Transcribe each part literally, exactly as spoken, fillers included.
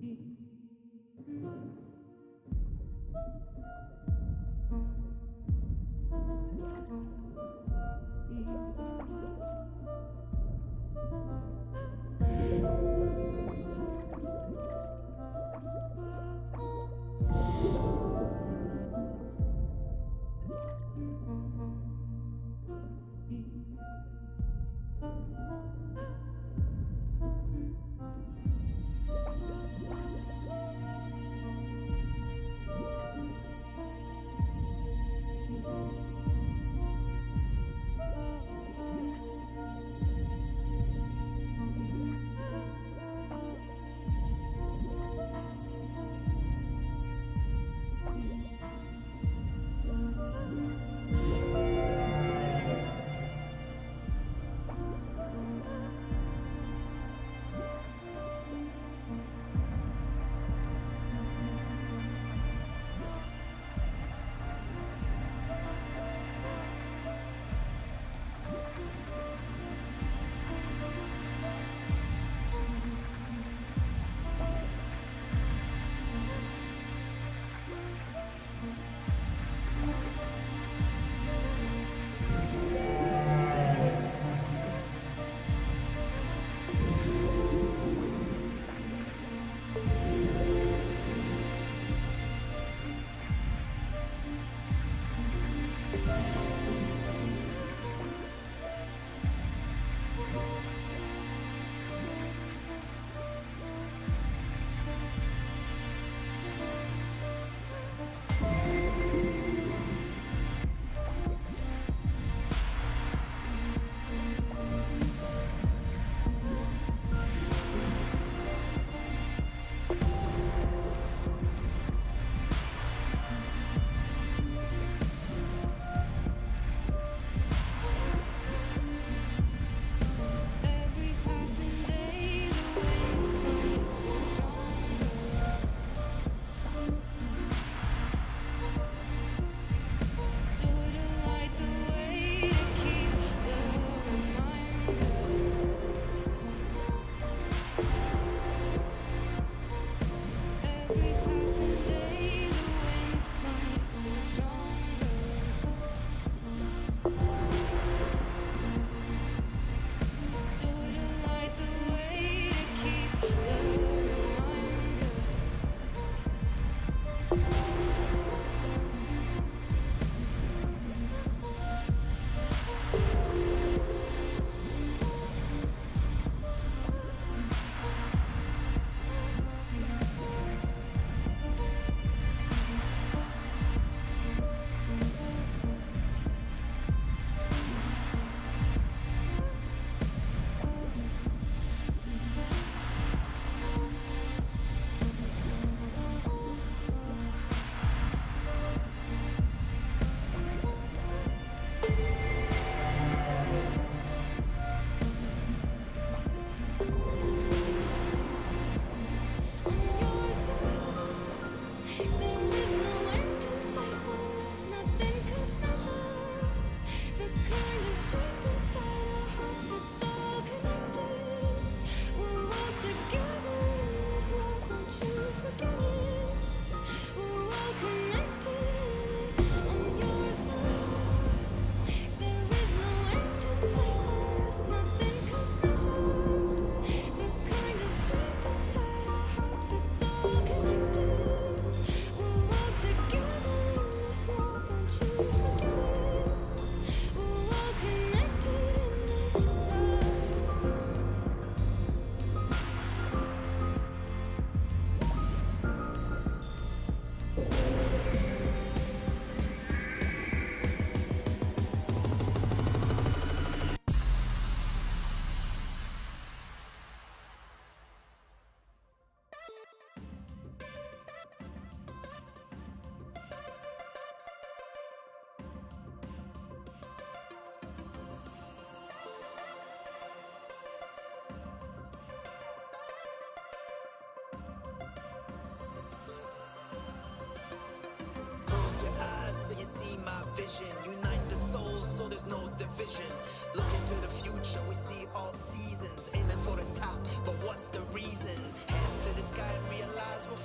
so you see my vision. Unite the souls so there's no division. Look into the future, we see all seasons. Aiming for the top, but what's the reason? Hands to the sky and realize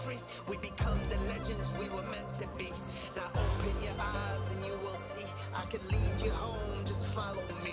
free. We become the legends we were meant to be. Now open your eyes and you will see. I can lead you home, just follow me.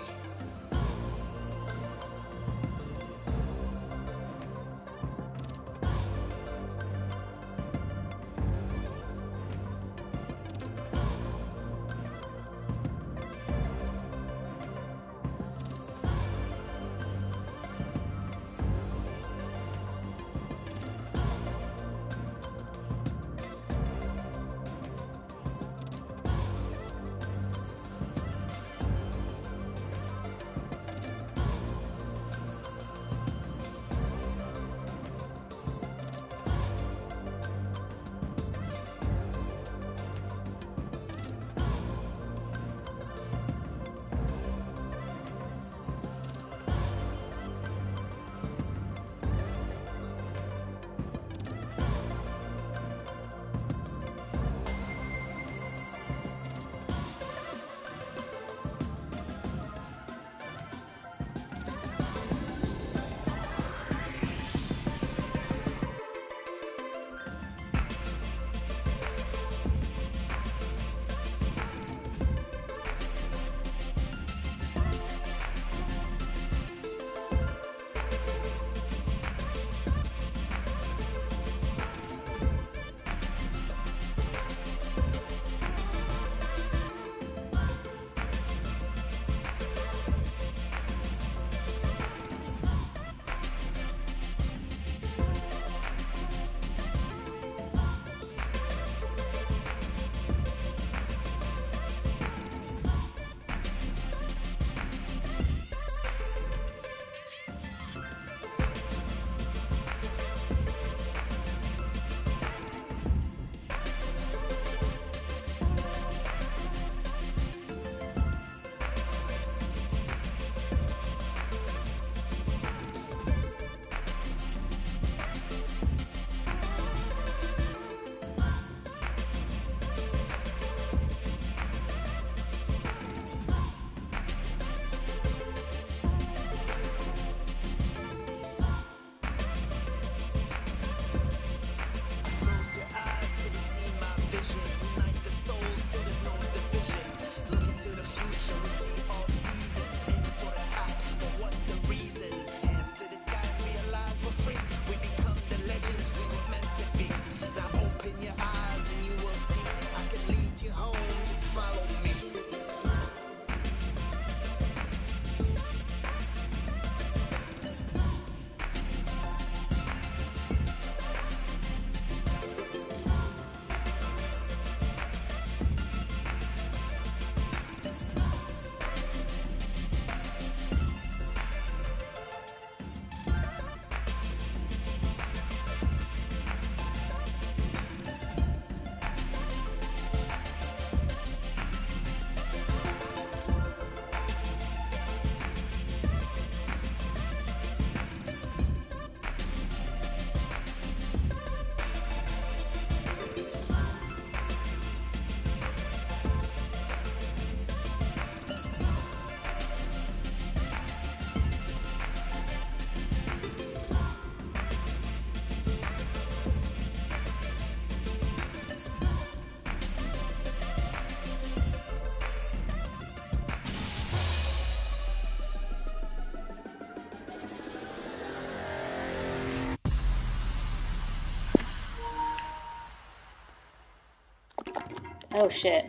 Oh shit.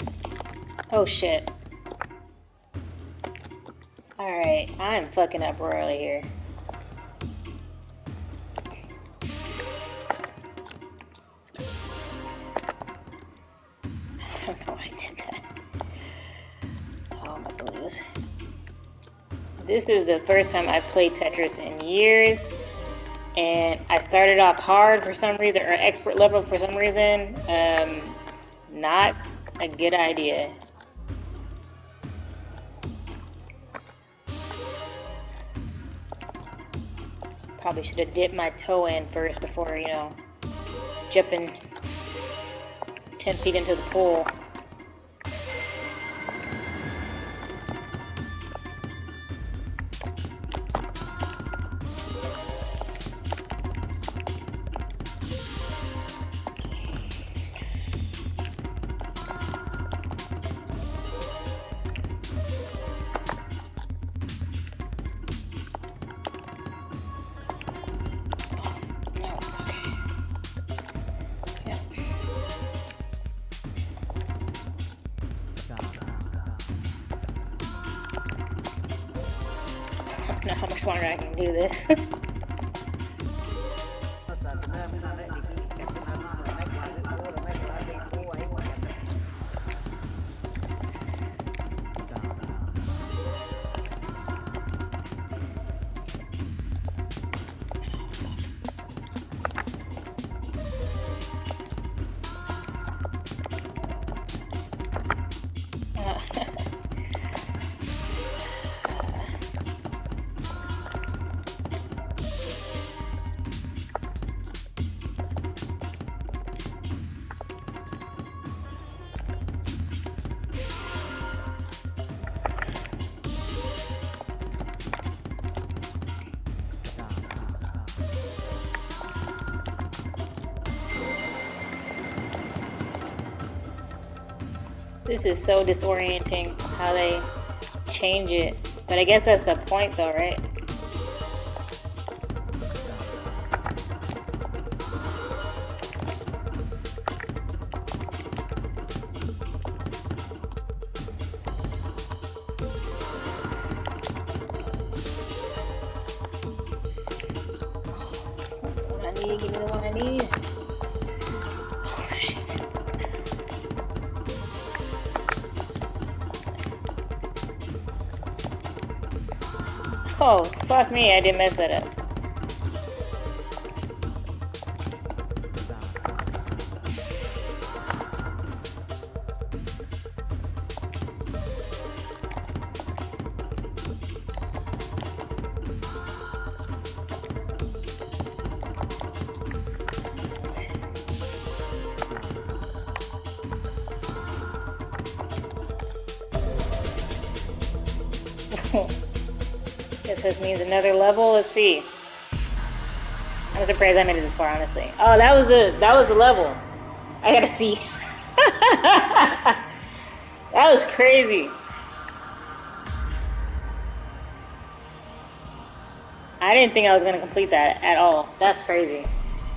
Oh shit. Alright, I'm fucking up royally here. I don't know why I did that. Oh, I'm about to lose. This is the first time I've played Tetris in years. And I started off hard for some reason, or expert level for some reason. Um, not a good idea. Probably should have dipped my toe in first before, you know, jumping ten feet into the pool. know how much longer I can do this. This is so disorienting how they change it. But I guess that's the point though, right? That's not the one I need. Give me the one I need. Oh, shit. Oh, fuck me, I did mess that up. Guess this means another level. Let's see. I'm surprised I made it this far, honestly. Oh, that was a that was a level. I gotta see. That was crazy. I didn't think I was gonna complete that at all. That's crazy.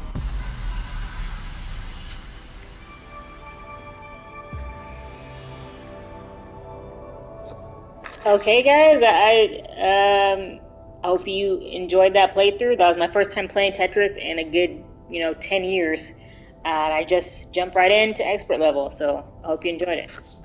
Okay, guys, I um, hope you enjoyed that playthrough. That was my first time playing Tetris in a good, you know, ten years. And I just jumped right into expert level, so I hope you enjoyed it.